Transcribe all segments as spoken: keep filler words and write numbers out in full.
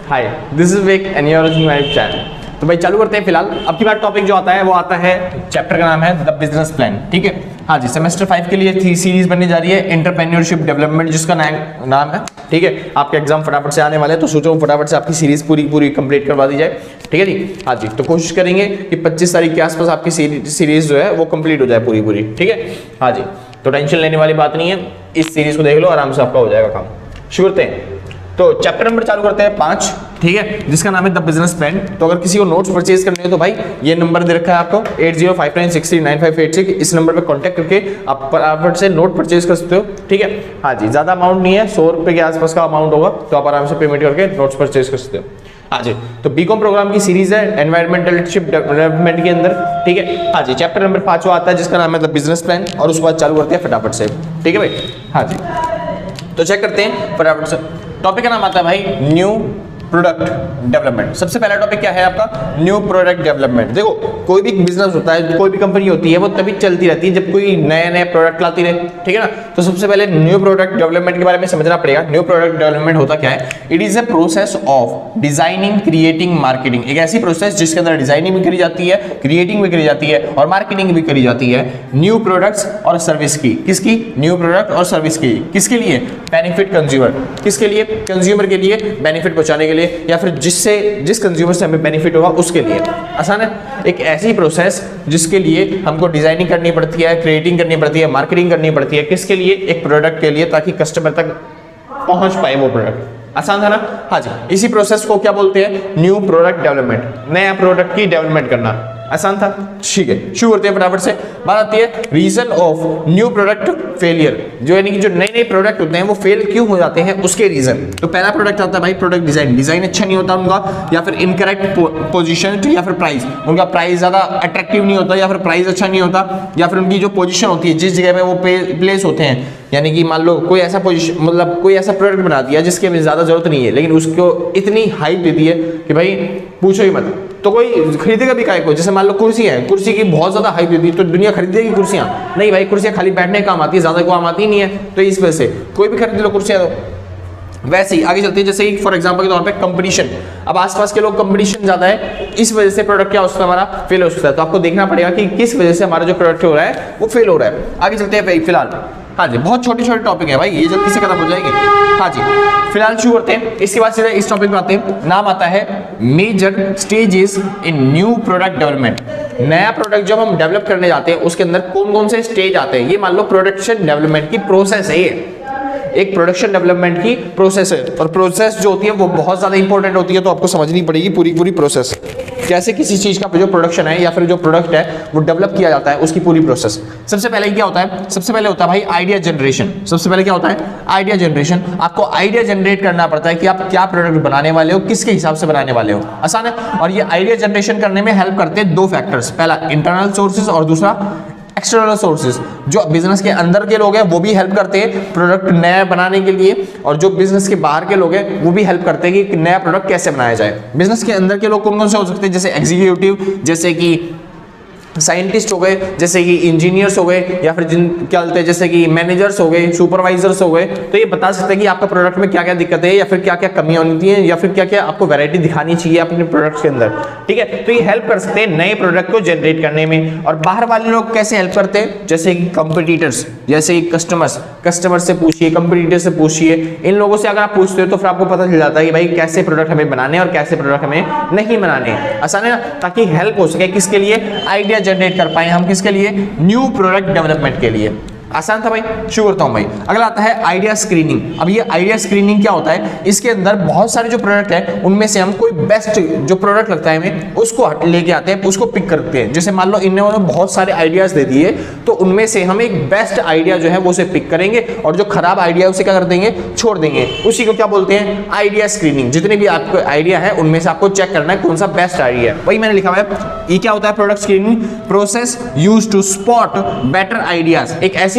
Hi, this is Vik and you are watching my channel. तो भाई चालू करते हैं। फिलहाल अब की बार टॉपिक जो आता है वो आता है, चैप्टर का नाम है द बिजनेस प्लान। ठीक है, हाँ जी, सेमेस्टर फाइव के लिए थी सीरीज बनने जा रही है एंटरप्रेन्योरशिप डेवलपमेंट, जिसका नाम नाम है। ठीक है, आपके एग्जाम फटाफट से आने वाले हैं, तो सोचो फटाफट से आपकी सीरीज पूरी पूरी कंप्लीट करवा दी जाए। ठीक है जी, हाँ जी, तो कोशिश करेंगे कि पच्चीस तारीख के आसपास आपकी सीरीज जो है वो कंप्लीट हो जाए पूरी पूरी। ठीक है, हाँ जी, तो टेंशन लेने वाली बात नहीं है, इस सीरीज को देख लो, आराम से आपका हो जाएगा काम। शुरू करते हैं। तो चैप्टर नंबर चालू करते हैं पांच, ठीक है, जिसका नाम है द बिजनेस प्लान। तो अगर किसी को नोट्स परचेज करने हो तो भाई ये नंबर दे रखा है आपको eight zero five nine six three nine five eight six, इस नंबर पे कांटेक्ट करके आप फटाफट से नोट परचेज कर सकते हो। ठीक है, हाँ जी, ज्यादा अमाउंट नहीं है, सौ रुपए के आसपास का अमाउंट होगा, तो आप आराम से पेमेंट करके नोट्स परचेज कर सकते हो। हाँ जी, तो बीकॉम प्रोग्राम की सीरीज है एनवायरमेंटलशिप डेवलपमेंट के अंदर। ठीक है, हाँ जी, चैप्टर नंबर पांचवा आता है जिसका नाम है द बिजनेस प्लान, और उसके बाद चालू करते हैं फटाफट से। ठीक है भाई, हाँ जी, तो चेक करते हैं फटाफट से। टॉपिक का नाम आता है भाई न्यू प्रोडक्ट डेवलपमेंट। सबसे पहला टॉपिक क्या है आपका, न्यू प्रोडक्ट डेवलपमेंट। देखो, कोई भी बिजनेस होता है, कोई भी कंपनी होती है, वो तभी चलती रहती है जब कोई नए नए प्रोडक्ट लाती रहे। ठीक है ना, तो सबसे पहले न्यू प्रोडक्ट डेवलपमेंट के बारे में समझना पड़ेगा। न्यू प्रोडक्ट डेवलपमेंट होता क्या है? It is a process of designing, creating, marketing. एक ऐसी प्रोसेस जिसके अंदर डिजाइनिंग भी करी जाती है, क्रिएटिंग भी करी जाती है और मार्केटिंग भी करी जाती है न्यू प्रोडक्ट्स और सर्विस की। किसकी? न्यू प्रोडक्ट और सर्विस की। किसके लिए? Benefit consumer. किसके लिए? कंज्यूमर के लिए, बेनिफिट पहुंचाने के लिए, या फिर जिससे जिस कंज्यूमर से हमें बेनिफिट होगा उसके लिए। आसान है, एक ऐसी प्रोसेस जिसके लिए हमको डिजाइनिंग करनी पड़ती है, क्रिएटिंग करनी पड़ती है, मार्केटिंग करनी पड़ती है। किसके लिए? एक प्रोडक्ट के लिए, ताकि कस्टमर तक पहुंच पाए वो प्रोडक्ट। आसान था ना? हाँ जी, इसी प्रोसेस को क्या बोलते हैं? New product development. नया प्रोडक्ट की डेवलपमेंट करना। आसान था, ठीक है, शुरू करते हैं फटाफट से। बात आती है reason of new product failure, जो यानी कि जो नए नए प्रोडक्ट होते हैं वो फेल क्यों हो जाते हैं, उसके रीजन। तो पहला प्रोडक्ट आता है भाई प्रोडक्ट डिजाइन। डिजाइन अच्छा नहीं होता उनका, या फिर इनकरेक्ट पोजीशन, या फिर प्राइस, उनका प्राइस ज्यादा अट्रैक्टिव नहीं होता, या फिर प्राइस अच्छा नहीं होता, या फिर उनकी जो पोजीशन होती है, जिस जगह पे वो प्लेस होते हैं, यानी कि मान लो कोई ऐसा पोजीशन, मतलब कोई ऐसा प्रोडक्ट बना दिया जिसके हमें ज्यादा जरूरत नहीं है, लेकिन उसको इतनी हाइप दे दी है कि भाई पूछो ही मत, तो कोई खरीदेगा भी काय को। जैसे मान लो कुर्सी है, कुर्सी की बहुत ज्यादा हाइप दे दी तो दुनिया खरीदेगी कुर्सियां? नहीं भाई, कुर्सियां खाली बैठने काम आती है, ज्यादा काम आती नहीं है, तो इस वजह से कोई भी खरीद लो कुर्सियां। तो वैसे ही आगे चलते हैं, जैसे फॉर एग्जांपल के तौर पे कंपटीशन। अब आसपास के लोग कंपटीशन ज्यादा है, इस वजह से प्रोडक्ट क्या हो सकता है, हमारा फेल हो सकता है। तो आपको देखना पड़ेगा कि किस वजह से हमारा जो प्रोडक्ट हो रहा है वो फेल हो रहा है। आगे चलते हैं भाई, फिलहाल हाँ जी, बहुत छोटे छोटे टॉपिक है भाई, ये जल्दी से खत्म हो जाएंगे। हाँ जी, फिलहाल शुरू करते हैं, इसके बाद सीधा इस टॉपिक पे आते हैं। नाम आता है major stages in new product development. नया प्रोडक्ट जब हम डेवलप करने जाते हैं उसके अंदर कौन कौन से स्टेज आते हैं। ये मान लो प्रोडक्शन डेवलपमेंट की प्रोसेस है, ये एक प्रोडक्शन डेवलपमेंट की प्रोसेस है, और प्रोसेस जो होती है वो बहुत ज्यादा इंपॉर्टेंट होती है, तो आपको समझनी पड़ेगी पूरी पूरी प्रोसेस, कैसे किसी चीज का जो प्रोडक्शन है या फिर जो प्रोडक्ट है वो डेवलप किया जाता है, उसकी पूरी प्रोसेस। सबसे पहले क्या होता है? सबसे पहले होता है भाई आइडिया जनरेशन। सबसे पहले क्या होता है? Idea generation. आपको आइडिया जनरेट करना पड़ता है कि आप क्या प्रोडक्ट बनाने वाले हो, किसके हिसाब से बनाने वाले हो। आसान है, और ये आइडिया जनरेशन करने में हेल्प करते हैं दो फैक्टर्स, पहला इंटरनल सोर्सेज और दूसरा एक्सटर्नल सोर्सेज। जो बिजनेस के अंदर के लोग हैं वो भी हेल्प करते हैं प्रोडक्ट नया बनाने के लिए, और जो बिजनेस के बाहर के लोग हैं वो भी हेल्प करते हैं कि नया प्रोडक्ट कैसे बनाया जाए। बिजनेस के अंदर के लोग कौन कौन से हो सकते हैं? जैसे एग्जीक्यूटिव, जैसे कि साइंटिस्ट हो गए, जैसे कि इंजीनियर्स हो गए, या फिर जिन क्या बोलते हैं जैसे कि मैनेजर्स हो गए, सुपरवाइजर्स हो गए। तो ये बता सकते हैं कि आपका प्रोडक्ट में क्या क्या दिक्कतें हैं, या फिर क्या क्या कमियां होती हैं, या फिर क्या क्या आपको वैरायटी दिखानी चाहिए अपने प्रोडक्ट के अंदर। ठीक है, तो ये हेल्प कर सकते हैं नए प्रोडक्ट को जनरेट करने में। और बाहर वाले लोग कैसे हेल्प करते हैं? जैसे कि कंपटीटर्स, जैसे कि कस्टमर्स। कस्टमर से पूछिए, कंपटीटर से पूछिए, इन लोगों से अगर आप पूछते हो तो फिर आपको पता चल जाता है कि भाई कैसे प्रोडक्ट हमें बनाने और कैसे प्रोडक्ट हमें नहीं बनाने। आसान है ना, ताकि हेल्प हो सके किसके लिए? आइडिया जनरेट कर पाए हम, किसके लिए? न्यू प्रोडक्ट डेवलपमेंट के लिए। आसान था भाई, शुरू करता हूं भाई। अगला आता है आइडिया स्क्रीनिंग। अब ये आइडिया स्क्रीनिंग क्या होता है? इसके अंदर बहुत सारे जो प्रोडक्ट है उनमें से हम कोई बेस्ट जो प्रोडक्ट लगता है हमें उसको लेके आते हैं, उसको पिक करते हैं। जैसे मान लो इन्होंने बहुत सारे आइडियाज दे दिए, तो उनमें से हम एक बेस्ट आइडिया जो है वो उसे पिक करेंगे, और जो खराब आइडिया उसे क्या कर देंगे? छोड़ देंगे। उसी को क्या बोलते हैं? Idea screening. जितने भी आपको आइडिया है उनमें से आपको चेक करना है कौन सा बेस्ट आइडिया है। वही मैंने लिखा हुआ है। ये क्या होता है? Product screening process used to spot better ideas. एक ऐसी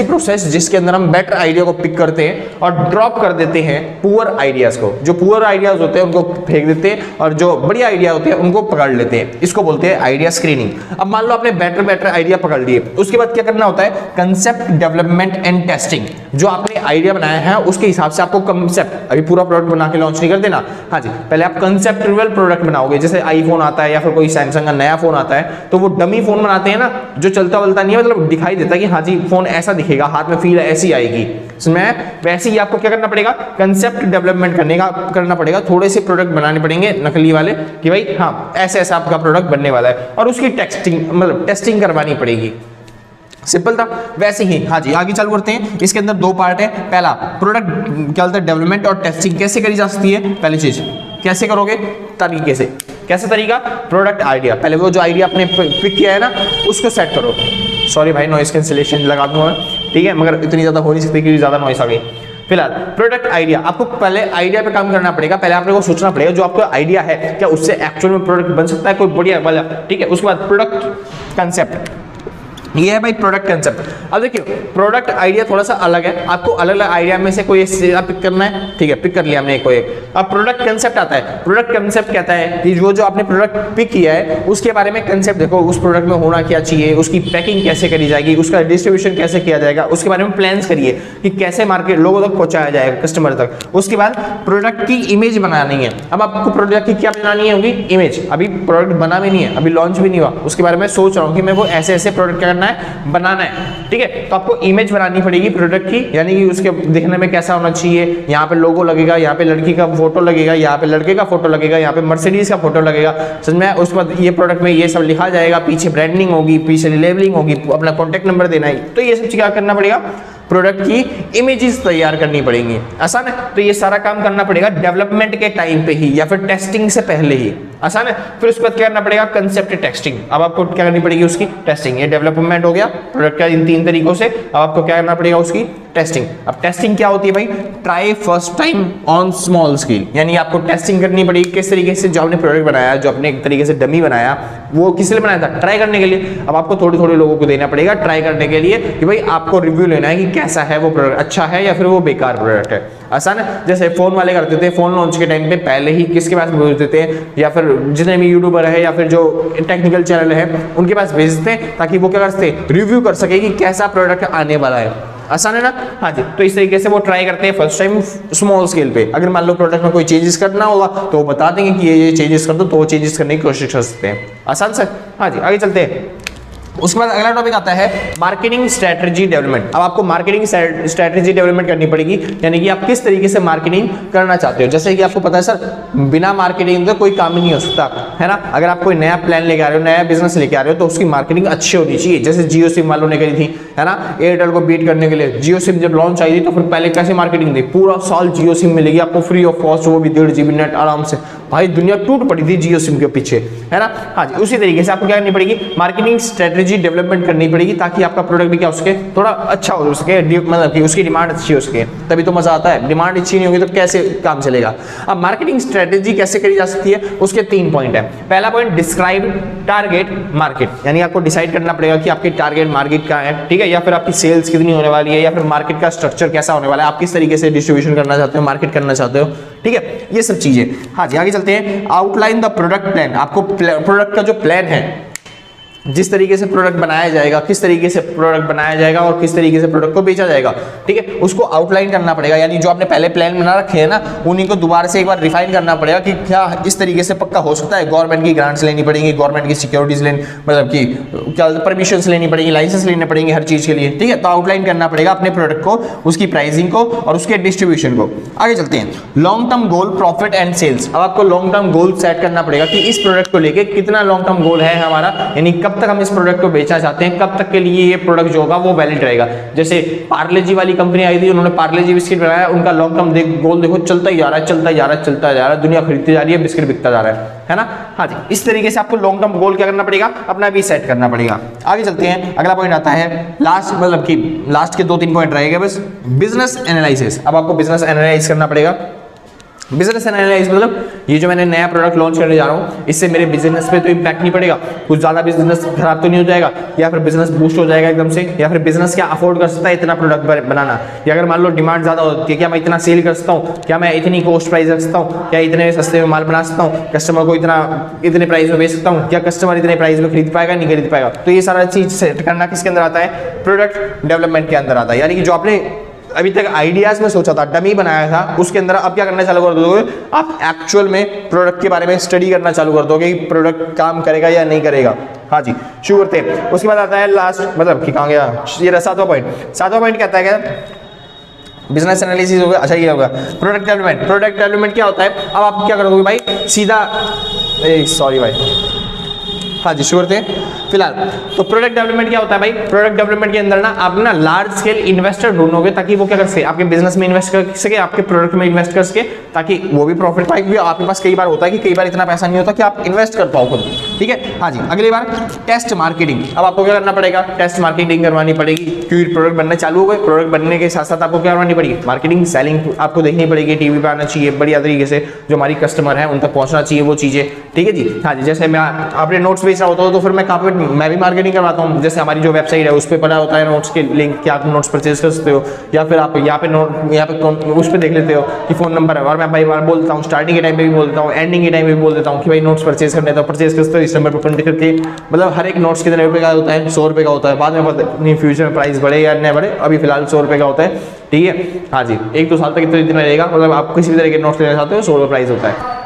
ऐसी प्रोसेस जिसके अंदर हम बेटर आइडिया को पिक करते हैं और ड्रॉप कर देते हैं पुअर आइडियाज को। जो पुअर आइडियाज होते हैं उनको फेंक देते हैं और जो बढ़िया आइडिया होते हैं उनको पकड़ लेते हैं। इसको बोलते हैं आइडिया स्क्रीनिंग। अब मान लो आपने बेटर बेटर आइडिया पकड़ लिए, उसके बाद क्या करना होता है, कंसेप्ट डेवलपमेंट एंड टेस्टिंग। जो आपने आइडिया बनाया है उसके हिसाब से आपको कंसेप्ट, अभी पूरा प्रोडक्ट बना के लॉन्च नहीं कर देना, हाँ जी, पहले आप कंसेप्चुअल प्रोडक्ट बनाओगे। जैसे आईफोन आता है या फिर कोई सैमसंग का नया फोन आता है तो वो डमी फोन बनाते हैं ना, जो चलता वलता नहीं है, मतलब दिखाई देता है कि हाँ जी फोन ऐसा दिखेगा, हाथ में फील ऐसी आएगी, इसमें वैसे ही आपको क्या करना पड़ेगा, कंसेप्ट डेवलपमेंट करने का करना पड़ेगा। थोड़े से प्रोडक्ट बनाने पड़ेंगे नकली वाले कि भाई हाँ ऐसे ऐसा आपका प्रोडक्ट बनने वाला है, और उसकी टेस्टिंग मतलब टेस्टिंग करवानी पड़ेगी। सिंपल था। वैसे ही हाँ जी आगे चालू करते हैं। इसके अंदर दो पार्ट है। पहला प्रोडक्ट क्या बोलते हैं, डेवलपमेंट और टेस्टिंग कैसे करी जा सकती है। पहली चीज कैसे करोगे, तरीके से। कैसे तरीका, प्रोडक्ट आइडिया, पहले वो जो आइडिया आपने पिक किया है ना उसको सेट करो। सॉरी भाई नॉइस कैंसिलेशन लगा दूंगा, ठीक है, मगर इतनी ज्यादा हो नहीं सकती क्योंकि ज्यादा नॉइस आ गई। फिलहाल प्रोडक्ट आइडिया, आपको पहले आइडिया पे काम करना पड़ेगा। पहले आपको सोचना पड़ेगा जो आपका आइडिया है क्या उससे एक्चुअल में प्रोडक्ट बन सकता है कोई बढ़िया वाला, ठीक है। उसके बाद प्रोडक्ट कंसेप्ट, ये है भाई प्रोडक्ट कंसेप्ट। अब देखिए प्रोडक्ट आइडिया थोड़ा सा अलग है, आपको अलग अलग आइडिया में से कोई पिक करना है, ठीक है, पिक कर लिया हमने कोई एक। अब प्रोडक्ट कंसेप्ट आता है। प्रोडक्ट कंसेप्ट कहता है कि वो जो आपने प्रोडक्ट पिक किया है उसके बारे में कंसेप्ट देखो, उस प्रोडक्ट में होना क्या चाहिए, उसकी पैकिंग कैसे करी जाएगी, उसका डिस्ट्रीब्यूशन कैसे किया जाएगा, उसके बारे में प्लान्स करिए कि कैसे मार्केट लोगों तक पहुंचाया जाएगा, कस्टमर तक। उसके बाद प्रोडक्ट की इमेज बनानी है। अब आपको प्रोडक्ट की क्या बनानी है होगी, इमेज। अभी प्रोडक्ट बना भी नहीं है, अभी लॉन्च भी नहीं हुआ, उसके बारे में सोच रहा हूँ कि मैं वो ऐसे ऐसे प्रोडक्ट क्या करना है, बनाना है, ठीक है। तो आपको इमेज बनानी पड़ेगी प्रोडक्ट की, यानी कि उसके दिखने में कैसा होना चाहिए। यहाँ पे लोगो लगेगा, यहाँ पे लड़की का फोटो लगेगा, यहाँ पे लड़के का फोटो लगेगा, यहाँ पे मर्सिडीज का फोटो लगेगा, समझ में। उसके बाद ये प्रोडक्ट में ये सब लिखा जाएगा, पीछे ब्रांडिंग होगी, पीछे लेबलिंग होगी, अपना कॉन्टेक्ट नंबर देना है। तो ये सब चीज क्या करना पड़ेगा, प्रोडक्ट की इमेजेस तैयार करनी पड़ेंगी। आसान है। तो ये सारा काम करना पड़ेगा डेवलपमेंट के टाइम पे ही या फिर टेस्टिंग से पहले ही। आसान है। फिर उसके बाद क्या करना पड़ेगा, कंसेप्ट टेस्टिंग। अब आपको क्या करनी पड़ेगी, उसकी टेस्टिंग। ये डेवलपमेंट हो गया प्रोडक्ट का इन तीन तरीकों से। अब आपको क्या करना पड़ेगा, उसकी टेस्टिंग। अब टेस्टिंग क्या होती है भाई, try first time on small scale, यानी आपको टेस्टिंग करनी पड़ेगी किस तरीके से। जो आपने प्रोडक्ट बनाया, जो आपने एक तरीके से डमी बनाया, वो किस लिए बनाया था, ट्राई करने के लिए। अब आपको थोड़े थोड़े लोगों को देना पड़ेगा ट्राई करने के लिए कि भाई आपको रिव्यू लेना है कि कैसा है वो प्रोडक्ट, अच्छा है या फिर वो बेकार प्रोडक्ट है। आसान है। जैसे फोन वाले करते थे, फोन लॉन्च के टाइम पे पहले ही किसके पास भेजते थे, या फिर जितने भी यूट्यूबर है या फिर जो टेक्निकल चैनल है उनके पास भेजते हैं, ताकि वो क्या कर सकते, रिव्यू कर सके कि कैसा प्रोडक्ट आने वाला है। आसान है ना। हाँ जी। तो इस तरीके से वो ट्राई करते हैं फर्स्ट टाइम स्मॉल स्केल पे। अगर मान लो प्रोडक्ट में कोई चेंजेस करना होगा तो वो बता देंगे कि ये ये चेंजेस कर दो, तो वो चेंजेस करने की कोशिश कर सकते हैं। आसान सर। हाँ जी आगे चलते हैं। उसके बाद अगला टॉपिक आता है मार्केटिंग स्ट्रेटजी डेवलपमेंट। अब आपको मार्केटिंग स्ट्रेटजी डेवलपमेंट करनी पड़ेगी, यानी कि आप किस तरीके से मार्केटिंग करना चाहते हो। जैसे कि आपको पता है सर, बिना मार्केटिंग तो कोई काम ही नहीं हो सकता, है ना। अगर आप कोई नया प्लान लेके आ रहे हो, नया बिजनेस लेके आ रहे हो, तो उसकी मार्केटिंग अच्छी होनी चाहिए। जैसे जियो सिम वालों ने करी थी, है ना, एयरटेल को बीट करने के लिए। जियो सिम जब लॉन्च आई थी तो फिर पहले कैसे मार्केटिंग थी, पूरा साल जियो सिम मिलेगी आपको फ्री ऑफ कॉस्ट, वो भी डेढ़ जीबी नेट आराम से। भाई दुनिया टूट पड़ी थी जियो सिम के पीछे, है ना। हाँ जी। उसी तरीके से आपको क्या करनी पड़ेगी, मार्केटिंग स्ट्रेटजी डेवलपमेंट करनी पड़ेगी, ताकि आपका प्रोडक्ट भी क्या हो सके, थोड़ा अच्छा हो सके, मतलब कि उसकी डिमांड अच्छी हो सके, तभी तो मजा आता है। डिमांड अच्छी नहीं होगी तो कैसे काम चलेगा। अब मार्केटिंग स्ट्रेटजी कैसे करी जा सकती है, उसके तीन पॉइंट है। पहला पॉइंट, डिस्क्राइब टारगेट मार्केट, यानी आपको डिसाइड करना पड़ेगा कि आपकी टारगेट मार्केट क्या है, ठीक है, या फिर आपकी सेल्स कितनी होने वाली है, या फिर मार्केट का स्ट्रक्चर कैसा होने वाला है, आप किस तरीके से डिस्ट्रीब्यूशन करना चाहते हो, मार्केट करना चाहते हो, ठीक है, ये सब चीजें। हाँ जी आगे चलते हैं। Outline the product plan. आपको प्रोडक्ट का जो प्लान है, जिस तरीके से प्रोडक्ट बनाया जाएगा, किस तरीके से प्रोडक्ट बनाया जाएगा और किस तरीके से प्रोडक्ट को बेचा जाएगा, ठीक है, उसको आउटलाइन करना पड़ेगा। यानी जो आपने पहले प्लान बना रखे हैं ना, उन्हीं को दोबारा से एक बार रिफाइन करना पड़ेगा कि क्या इस तरीके से पक्का हो सकता है। गवर्नमेंट की ग्रांट्स लेनी पड़ेगी, गवर्नमेंट की सिक्योरिटीज लेनी, मतलब कि क्या परमिशंस लेनी पड़ेगी, लाइसेंस लेने पड़ेंगे हर चीज के लिए, ठीक है। तो आउटलाइन करना पड़ेगा अपने प्रोडक्ट को, उसकी प्राइसिंग को और उसके डिस्ट्रीब्यूशन को। आगे चलते हैं। Long term goal, profit and sales. अब आपको लॉन्ग टर्म गोल सेट करना पड़ेगा कि इस प्रोडक्ट को लेके कितना लॉन्ग टर्म गोल है हमारा, यानी कब तक हम इस प्रोडक्ट को बेचना चाहते हैं, कब तक के लिए ये प्रोडक्ट जो होगा वो वैलिड रहेगा। जैसे पार्ले जी वाली कंपनी आई थी, उन्होंने पार्ले जी बिस्किट बनाया, उनका लॉन्ग टर्म देख गोल देखो, चलता ही जा रहा है, चलता ही जा रहा है, चलता जा रहा है, दुनिया खरीदती जा रही है, बिस्किट बिकता जा रहा है, है ना। हाँ जी। इस तरीके से आपको लॉन्ग टर्म गोल क्या करना पड़ेगा, अपना भी सेट करना पड़ेगा। आगे चलते हैं। अगला पॉइंट आता है लास्ट, मतलब कि लास्ट के दो तीन पॉइंट रहेगा बस, बिजनेस एनालिसिस। अब आपको बिजनेस एनालाइज करना पड़ेगा। बिजनेस एनालिसिस मतलब ये जो मैंने नया प्रोडक्ट लॉन्च करने जा रहा हूँ इससे मेरे बिजनेस पे तो इम्पैक्ट नहीं पड़ेगा, कुछ ज़्यादा बिजनेस खराब तो नहीं हो जाएगा, या फिर बिजनेस बूस्ट हो जाएगा एकदम से, या फिर बिजनेस क्या अफोर्ड कर सकता है इतना प्रोडक्ट बनाना, या अगर मान लो डिमांड ज़्यादा होती है क्या मैं इतना सेल कर सकता हूँ, क्या मैं इतनी कॉस्ट प्राइस रख सकता हूँ, क्या इतने सस्ते में माल बना सकता हूँ, कस्टमर को इतना इतने प्राइस में बेच सकता हूँ, क्या कस्टमर इतने प्राइस में खरीद पाएगा नहीं खरीद पाएगा। तो ये सारा चीज़ सेट करना किसके अंदर आता है, प्रोडक्ट डेवलपमेंट के अंदर आता है। यानी कि जो आपने अभी तक आइडियाज में सोचा था, डमी बनाया था, उसके अंदर अब क्या करना चालू कर दोगे, आप एक्चुअल में प्रोडक्ट के बारे में स्टडी करना चालू कर दोगे कि प्रोडक्ट काम करेगा या नहीं करेगा। हाँ जी, शुरू करते हैं। उसके बाद आता है लास्ट, मतलब कि कहाँ गया ये सातवां पॉइंट। सातवां पॉइंट कहता है क्या, बिजनेस एनालिसिस होगा, अच्छा ये होगा प्रोडक्ट डेवलपमेंट। प्रोडक्ट डेवलपमेंट क्या होता है, अब आप क्या करोगे भाई, सीधा सॉरी भाई हाँ जी शुरू करते हैं। फिलहाल तो प्रोडक्ट डेवलपमेंट क्या होता है भाई, प्रोडक्ट डेवलपमेंट के अंदर ना आप ना लार्ज स्केल इन्वेस्टर ढूंढोगे ताकि वो क्या कर सके, आपके बिजनेस में इन्वेस्ट कर सके, आपके प्रोडक्ट में इन्वेस्ट कर सके, ताकि वो भी प्रॉफिट पाए। क्योंकि आपके पास कई बार होता है कि कई बार इतना पैसा नहीं होता कि आप इन्वेस्ट कर पाओ खुद, ठीक है। हाँ जी, अगली बार टेस्ट मार्केटिंग। अब आपको क्या करना पड़ेगा, टेस्ट मार्केटिंग करवानी पड़ेगी, क्योंकि प्रोडक्ट बनना चालू हो गए। प्रोडक्ट बनने के साथ साथ आपको क्या करवानी पड़ेगी, मार्केटिंग सेलिंग आपको देखनी पड़ेगी, टीवी पे आना चाहिए बढ़िया तरीके से, जो हमारी कस्टमर है उन तक पहुंचना चाहिए वो चीजें, ठीक है जी। हाँ जी, जैसे मैं आपने नोट्स बेच रहा होता हूँ तो फिर मैं कहाँ पे मैं भी मार्केटिंग करवाता हूँ। जैसे हमारी जो वेबसाइट है उस पर पड़ा होता है नोट्स के लिंक कि आप नोट्स परचेज कर सकते हो, या फिर आप यहाँ पे नोट यहाँ पे उस पर देख लेते हो कि फोन नंबर है, और मैं भाई बार बोलता हूँ स्टार्टिंग के टाइम पे भी बोलता हूँ, एंडिंग के टाइम पे भी बोल देता हूँ कि भाई नोट्स परचेज करने तो परचेज कर सकते हो इस नंबर पर कॉन्टेक्ट करके। मतलब हर एक नोट्स कितने रुपये का होता है, सौ रुपये का होता है। बाद में पता नहीं फ्यूचर में प्राइस बढ़े या नहीं बढ़े, अभी फिलहाल सौ रुपये का होता है, ठीक है। हाँ जी, एक दो साल तक इतने दिन रहेगा, मतलब आप किसी भी तरह के नोट्स लेना चाहते हो सौ रुपये प्राइस होता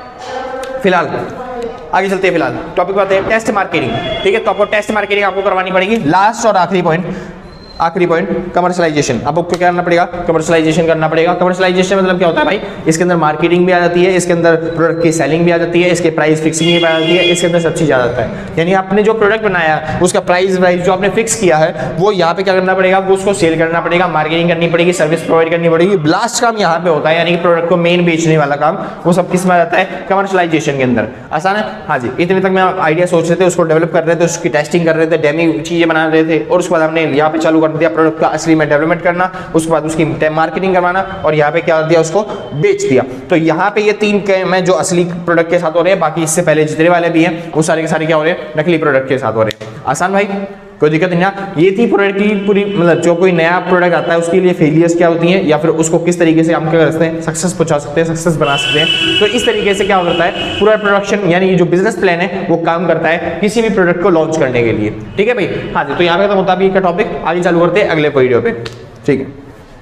है। फिलहाल आगे चलते हैं, फिलहाल टॉपिक बात है टेस्ट मार्केटिंग, ठीक है। तो आपको टेस्ट मार्केटिंग आपको करवानी पड़ेगी। लास्ट और आखिरी पॉइंट, आखिरी पॉइंट कमर्शलाइजेशन। आपको क्या करना पड़ेगा, कमर्शलाइजेशन करना पड़ेगा। कमर्शलाइजेशन मतलब क्या होता है भाई, इसके अंदर मार्केटिंग भी आ जाती है, इसके अंदर प्रोडक्ट की सेलिंग भी आ जाती है, इसके प्राइस फिक्सिंग भी आ जाती है, इसके अंदर सब चीज आ जाता है। यानी आपने जो प्रोडक्ट बनाया उसका प्राइस प्राइस जो आपने फिक्स किया है वो यहाँ पे क्या करना पड़ेगा, आपको उसको सेल करना पड़ेगा, मार्केटिंग करनी पड़ेगी, सर्विस प्रोवाइड करनी पड़ेगी। लास्ट काम यहाँ पे होता है, यानी कि प्रोडक्ट को मेन बेचने वाला काम वो सब किस में आ जाता है, कमर्शलाइजेशन के अंदर। आसान है। हाँ जी, इतने तक मैं आइडिया सोच रहे थे, उसको डेवलप कर रहे थे, उसकी टेस्टिंग कर रहे थे, डेमी चीजें बना रहे थे, और उसके बाद हमने यहाँ पे चालू कर दिया प्रोडक्ट का असली में डेवलपमेंट करना, उसके बाद उसकी मार्केटिंग करवाना, और यहाँ पे क्या दिया, उसको बेच दिया। तो यहाँ पे ये तीन काम है जो असली प्रोडक्ट के साथ हो रहे हैं, बाकी इससे पहले जितने वाले भी हैं वो सारे के सारे क्या हो रहे हैं, नकली प्रोडक्ट के साथ हो रहे हैं। आसान भाई, कोई दिक्कत नहीं ना। ये थी प्रोडक्ट की पूरी, मतलब जो कोई नया प्रोडक्ट आता है उसके लिए फेलियर्स क्या होती हैं, या फिर उसको किस तरीके से हम क्या कर सकते हैं, सक्सेस पहुंचा सकते हैं, सक्सेस बना सकते हैं। तो इस तरीके से क्या होता है, पूरा प्रोडक्शन यानी जो बिजनेस प्लान है वो काम करता है किसी भी प्रोडक्ट को लॉन्च करने के लिए, ठीक है भाई। हाँ जी, तो यहाँ पे खत्म होता है का टॉपिक, आगे चालू करते हैं अगले वीडियो पे, ठीक है।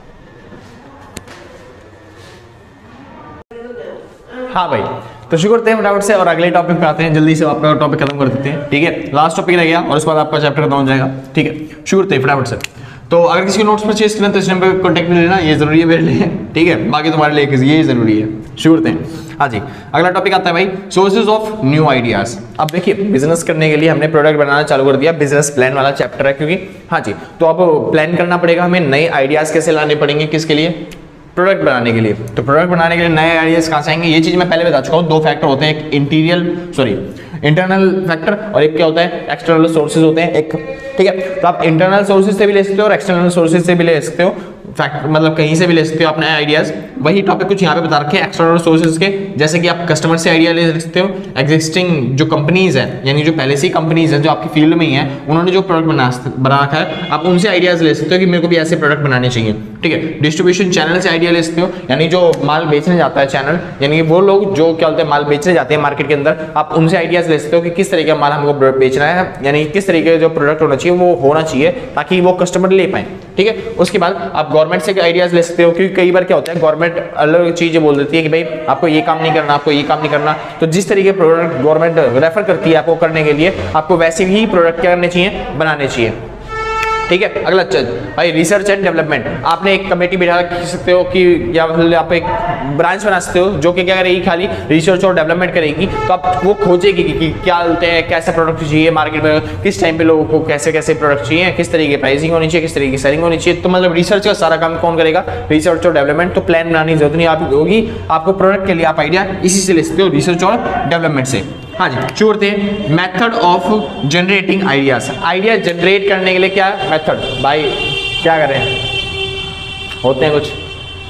हाँ भाई, तो शुरू करते हैं फटाफट से और अगले टॉपिक पे आते हैं, जल्दी से आपका टॉपिक खत्म कर देते हैं, ठीक है। लास्ट टॉपिक रह गया और उसके बाद आपका चैप्टर खत्म हो जाएगा, ठीक है। शुरू करते हैं फटाफट से। तो अगर किसी को नोट्स परचेज करना तो इस नंबर पर कॉन्टैक्ट में लेना, ये जरूरी है मेरे लिए, ठीक है। बाकी तुम्हारे लिए ये जरूरी है। शुरू करते हैं। हाँ जी, अगला टॉपिक आता है भाई सोर्सेज ऑफ न्यू आइडियाज। अब देखिए, बिजनेस करने के लिए हमने प्रोडक्ट बनाना चालू कर दिया, बिजनेस प्लान वाला चैप्टर है क्योंकि, हाँ जी, तो अब प्लान करना पड़ेगा हमें, नए आइडियाज कैसे लाने पड़ेंगे, किसके लिए, प्रोडक्ट बनाने के लिए। तो प्रोडक्ट बनाने के लिए नए आइडियाज कहाँ से आएंगे, ये चीज मैं पहले बता चुका हूँ। दो फैक्टर होते हैं, एक इंटीरियर सॉरी इंटरनल फैक्टर और एक क्या होता है, एक्सटर्नल सोर्सेज होते हैं एक, ठीक है। तो आप इंटरनल सोर्सेज से भी ले सकते हो और एक्सटर्नल सोर्सेज से भी ले सकते हो, फैक्ट मतलब कहीं से भी ले सकते हो अपने आइडियाज। वही टॉपिक कुछ यहाँ पे बता रखे हैं एक्सटर्नल सोर्सेज के, जैसे कि आप कस्टमर से आइडिया ले सकते हो, एग्जिस्टिंग जो कंपनीज हैं यानी जो पहले से ही कंपनीज हैं जो आपकी फील्ड में ही है, उन्होंने जो प्रोडक्ट बना बना रखा है, आप उनसे आइडियाज ले सकते हो कि मेरे को भी ऐसे प्रोडक्ट बनाने चाहिए, ठीक है। डिस्ट्रीब्यूशन चैनल से आइडिया ले सकते हो, यानी जो माल बेचने जाता है चैनल, यानी वो लोग जो क्या बोलते हैं माल बेचने जाते हैं मार्केट के अंदर, आप उनसे आइडियाज ले सकते हो कि किस तरीके का माल हमको बेचना है, यानी किस तरीके का जो प्रोडक्ट होना चाहिए वो होना चाहिए ताकि वो कस्टमर ले पाए, ठीक है। उसके बाद आप गवर्नमेंट से आइडियाज ले सकते हो, क्योंकि कई बार क्या होता है गवर्नमेंट अलग चीजें बोल देती है कि भाई आपको ये काम नहीं करना, आपको ये काम नहीं करना। तो जिस तरीके प्रोडक्ट गवर्नमेंट रेफर करती है आपको करने के लिए, आपको वैसे ही प्रोडक्ट क्या करने चाहिए, बनाने चाहिए, ठीक है। अगला चल भाई रिसर्च एंड डेवलपमेंट। आपने एक कमेटी बिठा सकते हो कि या फिर आप एक ब्रांच बना सकते हो जो कि क्या करेगी, खाली रिसर्च और डेवलपमेंट करेगी। तो आप वो खोजेगी कि, कि क्या बोलते हैं, कैसा प्रोडक्ट चाहिए मार्केट में, किस टाइम पे लोगों को कैसे कैसे प्रोडक्ट चाहिए, किस तरीके की प्राइसिंग होनी चाहिए, किस तरीके की सेलिंग होनी चाहिए। तो मतलब रिसर्च का सारा काम कौन करेगा, रिसर्च और डेवलपमेंट। तो प्लान बनाने की जरूरत नहीं आप होगी, आपको प्रोडक्ट के लिए आप आइडिया इसी से ले सकते हो, रिसर्च और डेवलपमेंट से। हाँ जी, छोड़ते हैं method of generating ideas. Idea generate करने के लिए क्या मेथड, भाई क्या करें, होते हैं कुछ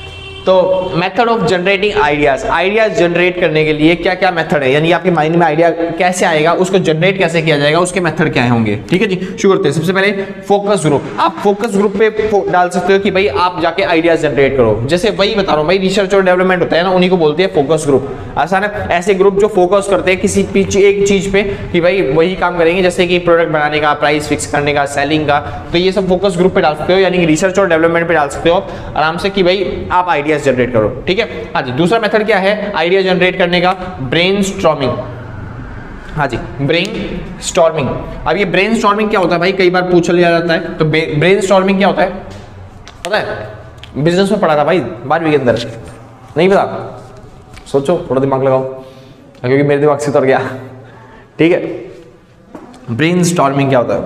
तो method of generating ideas, ideas generate करने के लिए क्या क्या मेथड है, यानी आपके माइंड में आइडिया कैसे आएगा, उसको जनरेट कैसे किया जाएगा, उसके मेथड क्या होंगे। ठीक है जी, शुरू करते हैं। सबसे पहले फोकस ग्रुप, आप फोकस ग्रुप पे डाल सकते हो कि भाई आप जाके आइडियाज जनरेट करो। जैसे वही बता रहा हूँ भाई, रिसर्च और डेवलपमेंट होता है ना, उन्हीं को बोलते हैं फोकस ग्रुप। आसान है, ऐसे ग्रुप जो फोकस करते हैं किसी एक चीज पे कि भाई वही काम करेंगे, जैसे कि प्रोडक्ट बनाने का, प्राइस फिक्स करने का, सेलिंग का, तो ये सब फोकस ग्रुप पे डाल सकते हो, यानी कि रिसर्च और डेवलपमेंट पे डाल सकते हो आराम से कि भाई आप आइडियाज जनरेट करो। ठीक है, हाँ जी। दूसरा मेथड क्या है आइडिया जनरेट करने का? ब्रेनस्टॉर्मिंग। हाँ जी, ब्रेन स्टॉर्मिंग। अब ये ब्रेन स्टॉर्मिंग क्या होता है भाई, कई बार पूछ लिया जाता है, तो ब्रेन स्टॉर्मिंग क्या होता है पता है? बिजनेस में पढ़ा था भाई बारहवीं के अंदर, नहीं पता? सोचो, थोड़ा दिमाग लगाओ, क्योंकि मेरे दिमाग से उतर गया। ठीक है, ब्रेन स्टॉर्मिंग क्या होता है?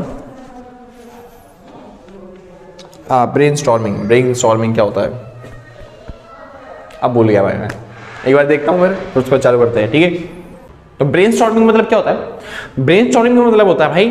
हाँ, ब्रेन स्टॉर्मिंग, ब्रेन स्टॉर्मिंग क्या होता है? अब भूल गया भाई मैं, एक बार देखता हूँ फिर तो उसको चालू करते हैं। ठीक है, तो ब्रेन स्टॉर्मिंग मतलब क्या होता है? ब्रेन स्टॉर्मिंग मतलब होता है भाई,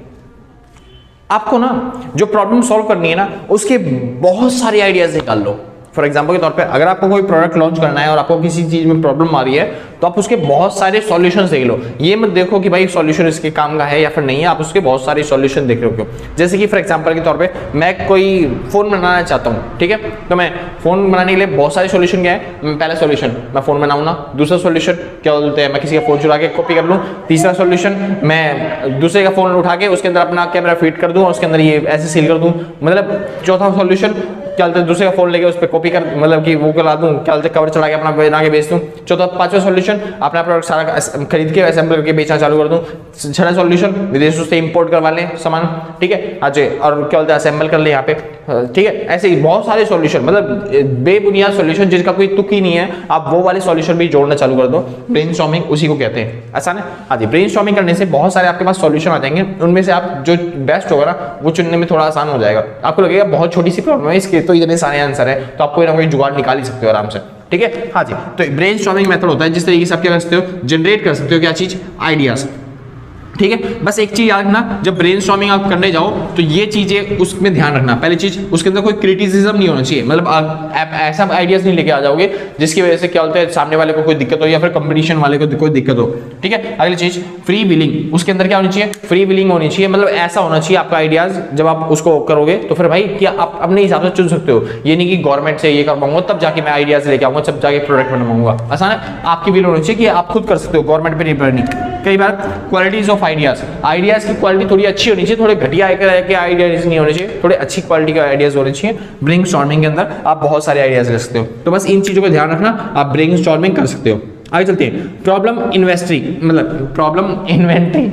आपको ना जो प्रॉब्लम सॉल्व करनी है ना, उसके बहुत सारे आइडियाज निकाल लो। फॉर एग्जाम्पल के तौर पे अगर आपको कोई प्रोडक्ट लॉन्च करना है और आपको किसी चीज में प्रॉब्लम आ रही है, तो आप उसके बहुत सारे सॉल्यूशंस देख लो। ये मत देखो कि भाई सॉल्यूशन इसके काम का है या फिर नहीं है, आप उसके बहुत सारे सॉल्यूशन देख रहे हो। जैसे कि फॉर एग्जाम्पल के तौर पे मैं कोई फोन बनाना चाहता हूँ, ठीक है, तो मैं फोन बनाने के लिए बहुत सारे सॉल्यूशन क्या है? पहला सॉल्यूशन मैं फोन बनाऊँ ना, दूसरा सॉल्यूशन क्या बोलते हैं, मैं किसी का फोन चुरा के कॉपी कर लूँ, तीसरा सॉल्यूशन मैं दूसरे का फोन उठा के उसके अंदर अपना कैमरा फिट कर दूँ और उसके अंदर ये ऐसे सील कर दूँ, मतलब चौथा सॉल्यूशन क्या बोलते हैं, दूसरे का फोन लेके उस पर कॉपी कर, मतलब कि वो करा दूं, क्या बोलते हैं, कवर चढ़ा के अपना बना के बेच दूं। चौथा पांचवा सॉल्यूशन अपना प्रोडक्ट सारा खरीद के असेंबल करके बेचना चालू कर दूं। छठा सॉल्यूशन विदेशों से इंपोर्ट करवा लें सामान, ठीक है, हाँ जी, और क्या बोलते हैं असेंबल कर ले यहाँ पे, ठीक है। ऐसे ही बहुत सारे सॉल्यूशन, मतलब बेबुनियाद सॉल्यूशन जिसका कोई तुक ही नहीं है, आप वो वाले सॉल्यूशन भी जोड़ना चालू कर दो। ब्रेनस्टॉर्मिंग उसी को कहते हैं, आसान है। हाँ जी, ब्रेनस्टॉर्मिंग करने से बहुत सारे आपके पास सॉल्यूशन आ जाएंगे, उनमें से आप जो बेस्ट होगा ना वो चुनने में थोड़ा आसान हो जाएगा। आपको लगेगा बहुत छोटी सी प्रॉब्लम है, इसके तो इतने सारे आंसर है, तो आप कोई ना कोई जुगाड़ निकाल ही सकते हो आराम से, ठीक है। हाँ जी, तो ब्रेनस्टॉर्मिंग मेथड होता है जिस तरीके से आप क्या कर सकते हो, जनरेट कर सकते हो क्या चीज, आइडियाज, ठीक है। बस एक चीज याद रखना, जब ब्रेनस्टॉर्मिंग आप करने जाओ तो ये चीजें उसमें ध्यान रखना। पहली चीज, उसके अंदर कोई क्रिटिसिज्म नहीं होना चाहिए, मतलब आप ऐसा आइडियाज नहीं लेके आ जाओगे जिसकी वजह से क्या होता है सामने वाले को कोई दिक्कत हो या फिर कंपटीशन वाले को कोई दिक्कत हो, ठीक है। अगली चीज, फ्री विलिंग, उसके अंदर क्या होनी चाहिए, फ्री विलिंग होनी चाहिए, मतलब ऐसा होना चाहिए आपका आइडियाज जब आप उसको करोगे तो फिर भाई क्या आप अपने हिसाब से चुन सकते हो, ये नहीं कि गवर्नमेंट से ये करवाऊंगा तब जाके मैं आइडियाज लेके आऊंगा, तब जाके प्रोडक्ट बनाऊंगा। आसान है, आपकी विल होनी चाहिए कि आप खुद कर सकते हो, गवर्नमेंट पे निर्भर नहीं। कई बार क्वालिटीज ऑफ आइडियाज, आइडियाज की क्वालिटी थोड़ी अच्छी होनी चाहिए, थोड़े घटिया के आइडियाज नहीं होने चाहिए, थोड़े अच्छी क्वालिटी के आइडियाज होने चाहिए। ब्रेनस्टॉर्मिंग के अंदर आप बहुत सारे आइडियाज ले सकते हो, तो बस इन चीजों का ध्यान रखना, आप ब्रेनस्टॉर्मिंग कर सकते हो। आगे चलते हैं, प्रॉब्लम इन्वेस्ट्री, मतलब प्रॉब्लम इन्वेंट्री।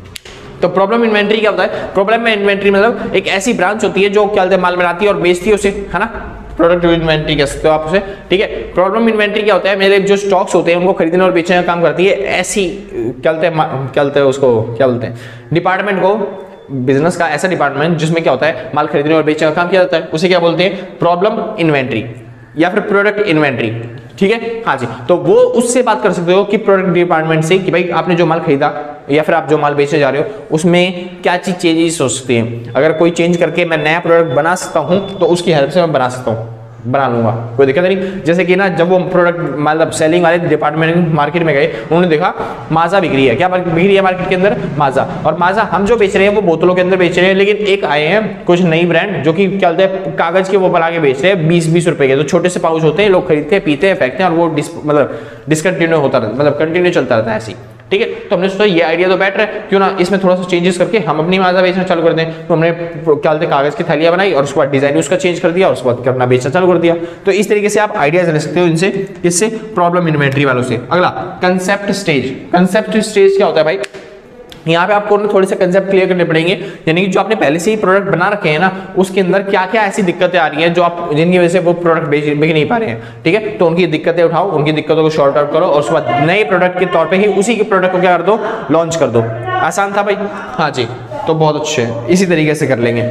तो प्रॉब्लम इन्वेंट्री क्या होता है, प्रॉब्लम में इन्वेंट्री मतलब एक ऐसी ब्रांच होती है जो क्या बोलते हैं माल बनाती है और बेचती है उसे, है ना, प्रोडक्ट इन्वेंट्री कह सकते हो आप उसे, ठीक है। प्रॉब्लम इन्वेंट्री क्या होता है, मेरे जो स्टॉक्स होते हैं उनको खरीदने और बेचने का काम करती है ऐसी, क्या बोलते हैं क्या बोलते हैं उसको, क्या बोलते हैं डिपार्टमेंट को, बिजनेस का ऐसा डिपार्टमेंट जिसमें क्या होता है माल खरीदने और बेचने का काम किया जाता है, उसे क्या बोलते हैं, प्रॉब्लम इन्वेंट्री या फिर प्रोडक्ट इन्वेंट्री, ठीक है। हाँ जी, तो वो उससे बात कर सकते हो कि प्रोडक्ट डिपार्टमेंट से कि भाई आपने जो माल खरीदा या फिर आप जो माल बेचने जा रहे हो उसमें क्या चीज चेंजेस हो सकती है, अगर कोई चेंज करके मैं नया प्रोडक्ट बना सकता हूं तो उसकी हेल्प से मैं बना सकता हूं, बना लूंगा, कोई दिक्कत नहीं। जैसे कि ना जब वो प्रोडक्ट मतलब सेलिंग वाले डिपार्टमेंट मार्केट में गए, उन्होंने देखा माजा बिक रही है, क्या बिक रही है मार्केट के अंदर, माजा, और माजा हम जो बेच रहे हैं वो बोतलों के अंदर बेच रहे हैं, लेकिन एक आए हैं कुछ नई ब्रांड जो कि क्या बोलते हैं कागज के वो बना के बेच रहे हैं बीस बीस रुपए के, तो छोटे से पाउच होते हैं, लोग खरीदते हैं, पीते हैं, फेंकते हैं, और वो मतलब डिसकंटिन्यू होता रहता, मतलब कंटिन्यू चलता रहता है ऐसी, ठीक है। तो हमने सोचा ये आइडिया तो बेटर है, क्यों ना इसमें थोड़ा सा चेंजेस करके हम अपनी माजा बेचना चालू कर दें। तो हमने क्या बोलते हैं कागज की थैलियां बनाई और उसके बाद डिजाइन उसका चेंज कर दिया और उसके बाद करना बेचना चालू कर दिया। तो इस तरीके से आप आइडियाज ले सकते हो इनसे, इससे प्रॉब्लम इन्वेंट्री वालों से। अगला कंसेप्ट स्टेज, कंसेप्ट स्टेज क्या होता है भाई, यहाँ पे आपको थोड़े से कंसेप्ट क्लियर करने पड़ेंगे, यानी कि जो आपने पहले से ही प्रोडक्ट बना रखे हैं ना उसके अंदर क्या क्या ऐसी दिक्कतें आ रही हैं जो आप जिनकी वजह से वो प्रोडक्ट बेच बेच नहीं पा रहे हैं, ठीक है। तो उनकी दिक्कतें उठाओ, उनकी दिक्कतों को शॉर्ट आउट करो और उसके बाद नए प्रोडक्ट के तौर पे ही उसी के प्रोडक्ट को क्या कर दो, लॉन्च कर दो। आसान था भाई, हाँ जी, तो बहुत अच्छे है, इसी तरीके से कर लेंगे।